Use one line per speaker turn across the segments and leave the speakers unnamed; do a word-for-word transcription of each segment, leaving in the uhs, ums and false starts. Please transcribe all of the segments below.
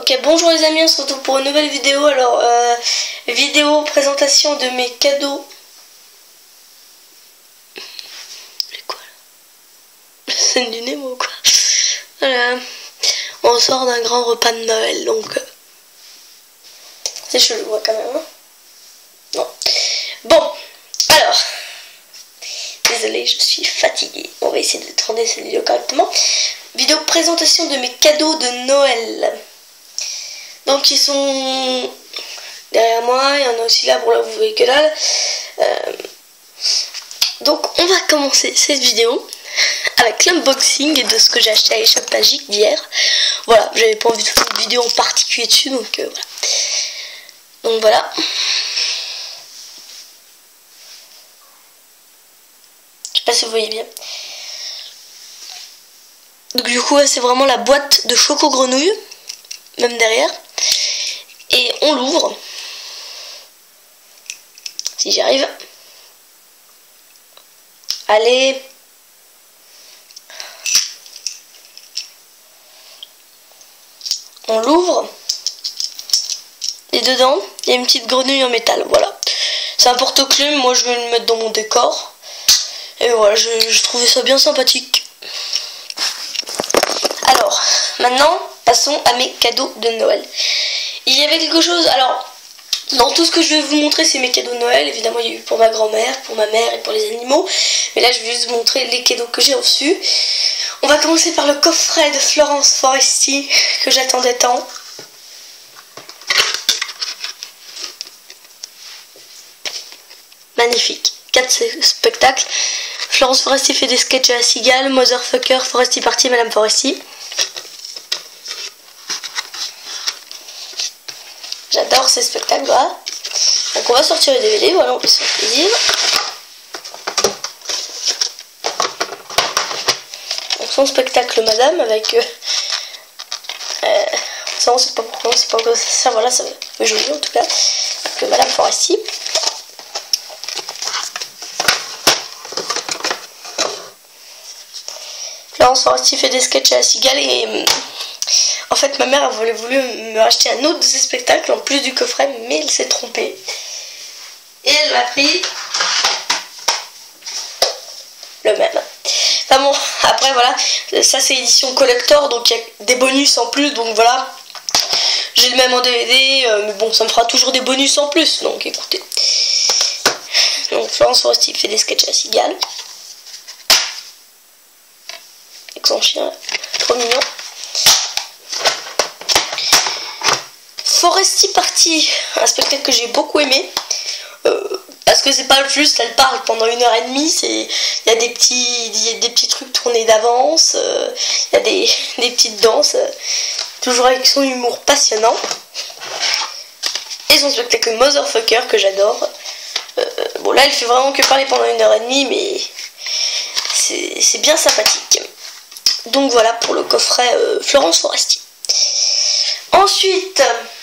Ok, bonjour les amis, on se retrouve pour une nouvelle vidéo. Alors, euh, vidéo présentation de mes cadeaux. C'est quoi là? C'est du Nemo ou quoi? Voilà. On sort d'un grand repas de Noël, donc... Euh, c'est chelou hein, quand même. Hein, non. Bon, alors... Désolée, je suis fatiguée. On va essayer de tourner cette vidéo correctement. Vidéo présentation de mes cadeaux de Noël. Donc ils sont derrière moi, il y en a aussi là, bon là vous voyez que dalle. Euh, donc on va commencer cette vidéo avec l'unboxing de ce que j'ai acheté à eShop Magic d'hier. Voilà, j'avais pas envie de faire une vidéo en particulier dessus, donc euh, voilà. Donc voilà. Je sais pas si vous voyez bien. Donc du coup c'est vraiment la boîte de Choco Grenouille, même derrière. Et on l'ouvre. Si j'y arrive. Allez. On l'ouvre. Et dedans, il y a une petite grenouille en métal. Voilà. C'est un porte-clés. Moi, je vais le mettre dans mon décor. Et voilà, je, je trouvais ça bien sympathique. Alors, maintenant, passons à mes cadeaux de Noël. Il y avait quelque chose, alors, dans tout ce que je vais vous montrer, c'est mes cadeaux de Noël. Évidemment, il y a eu pour ma grand-mère, pour ma mère et pour les animaux. Mais là, je vais juste vous montrer les cadeaux que j'ai reçus. On va commencer par le coffret de Florence Foresti, que j'attendais tant. Magnifique. quatre spectacles. Florence Foresti fait des sketchs à la cigale. Motherfucker, Foresti Party, Madame Foresti. J'adore ces spectacles là. Donc on va sortir les D V D, voilà, on peut se faire plaisir. Donc son spectacle Madame avec... Euh, euh, ça on sait pas pourquoi, on sait pas quoi ça sert, voilà, ça va joli en tout cas. Donc Madame Foresti. Florence Foresti fait des sketchs à la cigale et... En fait, ma mère a voulu, voulu me racheter un autre de ces spectacles en plus du coffret, mais elle s'est trompée. Et elle m'a pris le même. Enfin bon, après voilà, ça c'est édition collector, donc il y a des bonus en plus, donc voilà. J'ai le même en D V D, euh, mais bon, ça me fera toujours des bonus en plus, donc écoutez. Donc Florence Foresti fait des sketchs à la cigale. Avec son chien, trop mignon. Foresti Party, un spectacle que j'ai beaucoup aimé, euh, parce que c'est pas juste elle parle pendant une heure et demie, c'est il y a des petits y a des petits trucs tournés d'avance, il euh, y a des, des petites danses, euh, toujours avec son humour passionnant, et son spectacle Motherfucker que j'adore. Euh, bon là elle fait vraiment que parler pendant une heure et demie, mais c'est bien sympathique. Donc voilà pour le coffret euh, Florence Foresti. Ensuite,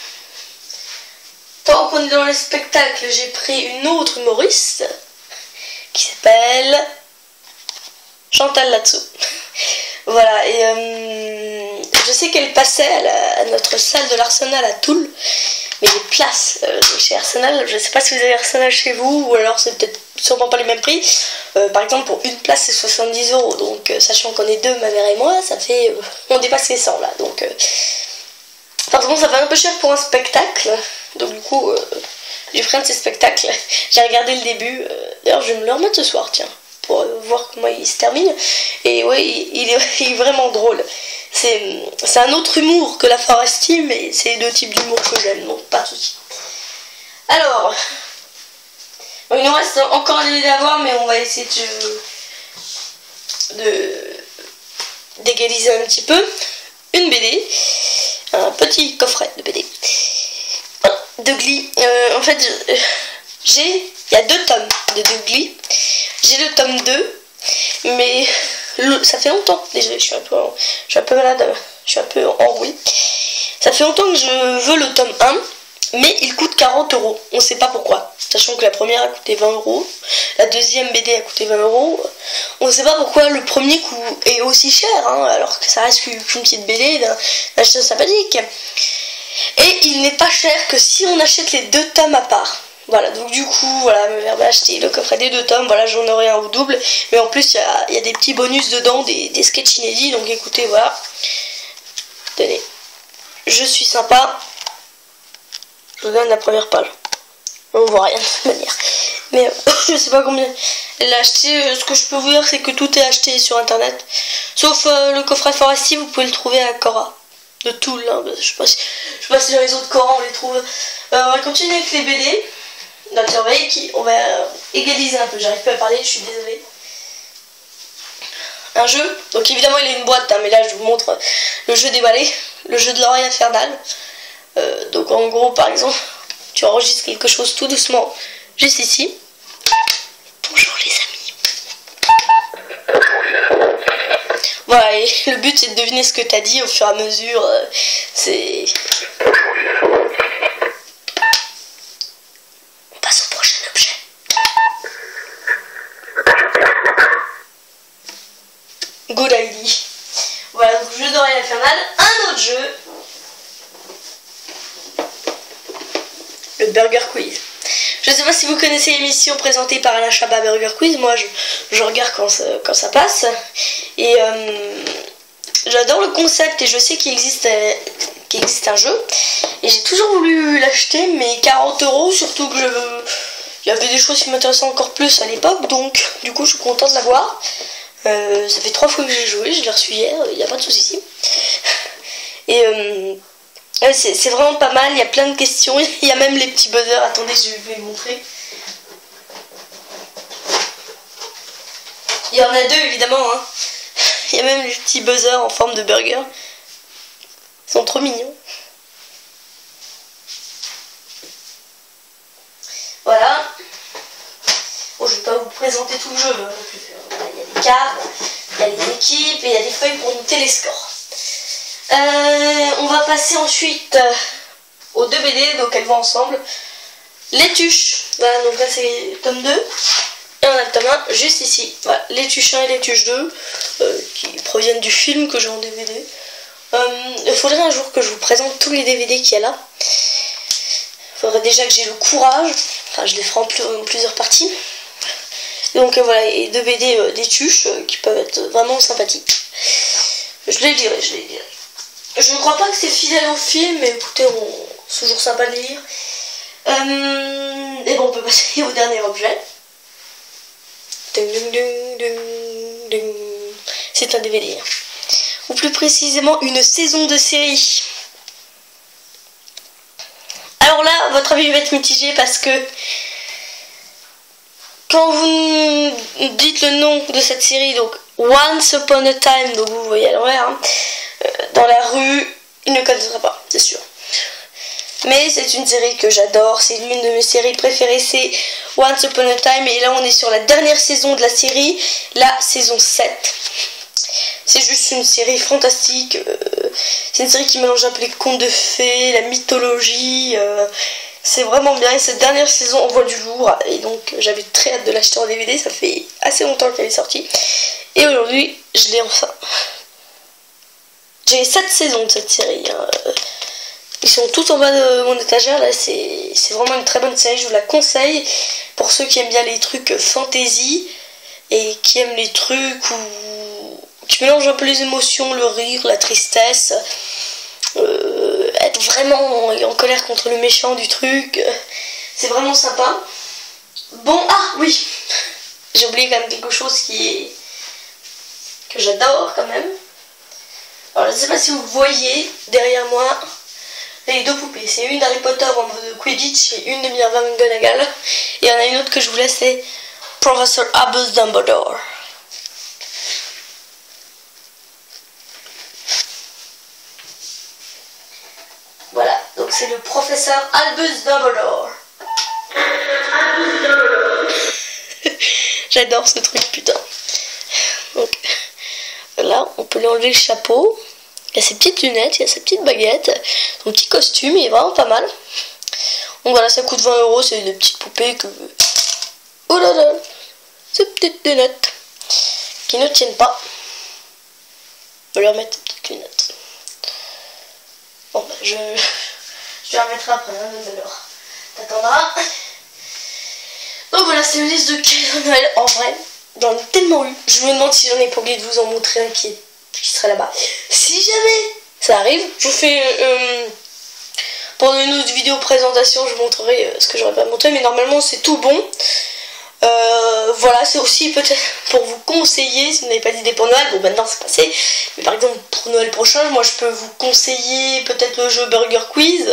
tant qu'on est dans les spectacles, j'ai pris une autre humoriste qui s'appelle Chantal Latsou. Voilà, et euh, je sais qu'elle passait à, la, à notre salle de l'Arsenal à Toul, mais les places euh, chez Arsenal, je ne sais pas si vous avez Arsenal chez vous, ou alors c'est peut-être sûrement pas les mêmes prix. Euh, par exemple, pour une place, c'est soixante-dix euros, donc euh, sachant qu'on est deux, ma mère et moi, ça fait... Euh, on dépasse les cent là, donc... Euh, Par contre, ça fait un peu cher pour un spectacle, donc du coup, euh, j'ai pris un de ces spectacles, j'ai regardé le début, euh, d'ailleurs je vais me le remettre ce soir, tiens, pour euh, voir comment il se termine, et ouais, il, il, est, il est vraiment drôle, c'est un autre humour que la Foresti, mais c'est deux types d'humour que j'aime, donc pas de soucis. Alors, bon, il nous reste encore un D V D à voir, mais on va essayer de, de d'égaliser un petit peu, une B D, un petit coffret de B D de Glee. Euh, en fait j'ai il y a deux tomes de, de Glee. J'ai le tome deux, mais le, ça fait longtemps déjà, je suis un peu en, je suis un peu malade, je suis un peu enrouée. Ça fait longtemps que je veux le tome un, mais il coûte quarante euros. On sait pas pourquoi, sachant que la première a coûté vingt euros, la deuxième B D a coûté vingt euros. On ne sait pas pourquoi le premier coût est aussi cher, hein, alors que ça reste qu'une petite B D d'un chien sympathique. Et il n'est pas cher que si on achète les deux tomes à part. Voilà, donc du coup, voilà, me verbe acheter le coffret des deux tomes. Voilà, j'en aurai un au double. Mais en plus, il y a, y a des petits bonus dedans, des, des sketchs inédits. Donc écoutez, voilà. Tenez. Je suis sympa. Je vous donne la première page. On voit rien de toute manière. Mais euh, je sais pas combien elle a acheté. Ce que je peux vous dire, c'est que tout est acheté sur internet. Sauf euh, le coffret Foresti, vous pouvez le trouver à Cora. De Toul. Hein. Je sais pas si, je sais pas si dans les autres Cora on les trouve. Euh, on va continuer avec les B D. Docteur Veil, qui on va euh, égaliser un peu. J'arrive pas à parler, je suis désolée. Un jeu. Donc évidemment il a une boîte, hein, mais là je vous montre le jeu déballé. Le jeu de l'oreille infernale. Euh, donc en gros, par exemple, tu enregistres quelque chose tout doucement, juste ici. Bonjour les amis. Voilà, et le but c'est de deviner ce que tu as dit au fur et à mesure. Euh, c'est... On passe au prochain objet. Good idea. Voilà, donc jeu d'oreille infernale. Un autre jeu. Le Burger Quiz. Je ne sais pas si vous connaissez l'émission présentée par Alain Chabat, Burger Quiz. Moi, je, je regarde quand ça, quand ça passe. Et euh, j'adore le concept et je sais qu'il existe, euh, qu'il existe un jeu. Et j'ai toujours voulu l'acheter, mais quarante euros, surtout que je, il y avait des choses qui m'intéressaient encore plus à l'époque. Donc, du coup, je suis contente de l'avoir. Euh, ça fait trois fois que j'ai joué, je l'ai reçu hier, il n'y a pas de souci ici. Et... Euh, c'est vraiment pas mal, il y a plein de questions, il y a même les petits buzzers, attendez je vais vous montrer. Il y en a deux évidemment, hein. Il y a même les petits buzzers en forme de burger. Ils sont trop mignons. Voilà. Bon, je vais pas vous présenter tout le jeu, hein. Il y a des cartes, il y a les équipes et il y a des feuilles pour noter les scores. Euh, on va passer ensuite euh, aux deux B D, donc elles vont ensemble. Les tuches, voilà, donc là c'est tome deux. Et on a le tome un juste ici. Voilà, les tuches un et les tuches deux, euh, qui proviennent du film que j'ai en D V D. Euh, il faudrait un jour que je vous présente tous les D V D qu'il y a là. Il faudrait déjà que j'ai le courage. Enfin, je les ferai en, plus, en plusieurs parties. Donc euh, voilà, et deux B D euh, des tuches euh, qui peuvent être vraiment sympathiques. Je les lirai, je les lirai. Je ne crois pas que c'est fidèle au film, mais écoutez, c'est toujours sympa de lire. Euh, et bon, on peut passer au dernier objet. C'est un D V D. Ou plus précisément, une saison de série. Alors là, votre avis va être mitigé parce que quand vous dites le nom de cette série, donc Once Upon a Time, donc vous voyez à l'envers, hein, dans la rue, il ne connaîtra pas, c'est sûr. Mais c'est une série que j'adore, c'est l'une de mes séries préférées, c'est Once Upon a Time, et là on est sur la dernière saison de la série, la saison sept. C'est juste une série fantastique, euh, c'est une série qui mélange un peu les contes de fées, la mythologie, euh, c'est vraiment bien, et cette dernière saison on voit du jour, et donc j'avais très hâte de l'acheter en D V D, ça fait assez longtemps qu'elle est sortie, et aujourd'hui je l'ai enfin. J'ai sept saisons de cette série. Hein. Ils sont tous en bas de mon étagère. Là, c'est vraiment une très bonne série. Je vous la conseille pour ceux qui aiment bien les trucs fantasy et qui aiment les trucs où... qui mélangent un peu les émotions, le rire, la tristesse. Euh, être vraiment en colère contre le méchant du truc. C'est vraiment sympa. Bon, ah oui, j'ai oublié quand même quelque chose qui est que j'adore quand même. Alors je ne sais pas si vous voyez derrière moi les deux poupées. C'est une d'Harry Potter en mode Quidditch et une de Minerva McGonagall. Et il y en a une autre que je vous laisse, c'est Professor Albus Dumbledore. Voilà, donc c'est le professeur Albus Dumbledore. Albus Dumbledore. J'adore ce truc, putain. Donc... là, on peut lui enlever le chapeau. Il y a ses petites lunettes, il y a sa petite baguette, son petit costume, il est vraiment pas mal. Donc voilà, ça coûte vingt euros, c'est des petites poupées que... oh là là, ces petites lunettes qui ne tiennent pas. On va lui remettre ces petites lunettes. Bon bah je... Je te la remettrai après, hein, alors. T'attendras. Donc voilà, c'est une liste de cadeaux de Noël. En vrai, j'en ai tellement eu. Je me demande si j'en ai pas oublié de vous en montrer un qui, qui serait là-bas. Si jamais ça arrive, je vous fais... Euh, pendant une autre vidéo présentation, je vous montrerai euh, ce que j'aurais pas montré. Mais normalement, c'est tout bon. Euh, voilà, c'est aussi peut-être pour vous conseiller, si vous n'avez pas d'idée pour Noël, bon maintenant c'est passé, mais par exemple pour Noël prochain, moi je peux vous conseiller peut-être le jeu Burger Quiz.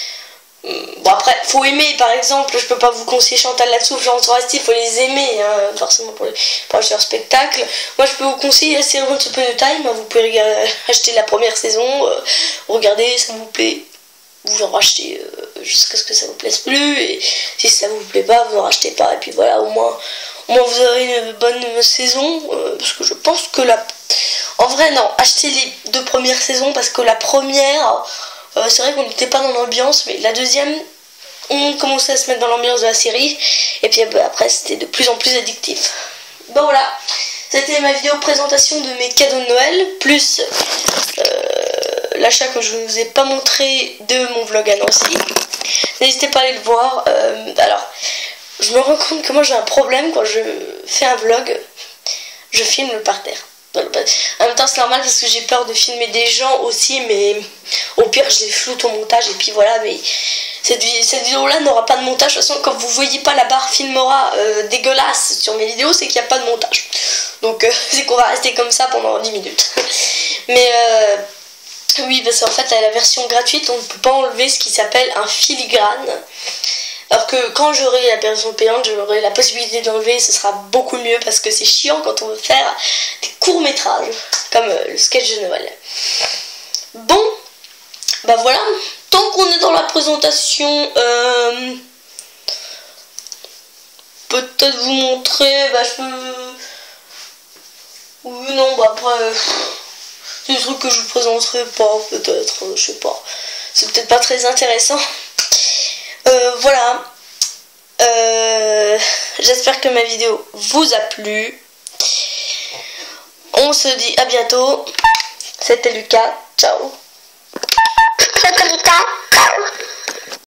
Bon après, faut aimer par exemple, je peux pas vous conseiller Chantal là-dessous, Florence Foresti, il faut les aimer, hein, forcément pour, les, pour acheter leur spectacle. Moi je peux vous conseiller la série Once Upon a Time, hein, vous pouvez regarder, acheter la première saison, euh, regardez, ça vous plaît. Vous en rachetez euh, jusqu'à ce que ça vous plaise plus, et si ça vous plaît pas, vous en rachetez pas, et puis voilà, au moins, au moins vous aurez une bonne saison, euh, parce que je pense que la... En vrai, non, achetez les deux premières saisons, parce que la première, euh, c'est vrai qu'on n'était pas dans l'ambiance, mais la deuxième, on commençait à se mettre dans l'ambiance de la série, et puis bah, après, c'était de plus en plus addictif. Bon voilà, c'était ma vidéo présentation de mes cadeaux de Noël, plus... Euh, l'achat que je ne vous ai pas montré de mon vlog à Nancy. N'hésitez pas à aller le voir. Euh, alors, je me rends compte que moi j'ai un problème quand je fais un vlog, je filme le parterre. En même temps c'est normal parce que j'ai peur de filmer des gens aussi, mais au pire je les floute au montage et puis voilà. Mais cette, cette vidéo là n'aura pas de montage. De toute façon, quand vous voyez pas la barre filmera euh, dégueulasse sur mes vidéos, c'est qu'il n'y a pas de montage. Donc euh, c'est qu'on va rester comme ça pendant dix minutes. Mais euh, oui, parce qu'en fait, à la version gratuite, on ne peut pas enlever ce qui s'appelle un filigrane. Alors que quand j'aurai la version payante, j'aurai la possibilité d'enlever, ce sera beaucoup mieux parce que c'est chiant quand on veut faire des courts-métrages, comme euh, le sketch de Noël. Bon, bah voilà, tant qu'on est dans la présentation, euh, peut-être vous montrer, bah je peux... Oui, non, bah après... Euh... C'est des trucs que je vous présenterai pas, peut-être, euh, je sais pas. C'est peut-être pas très intéressant. Euh, voilà. Euh, J'espère que ma vidéo vous a plu. On se dit à bientôt. C'était Lucas. Ciao.
C'était Lucas. Ciao.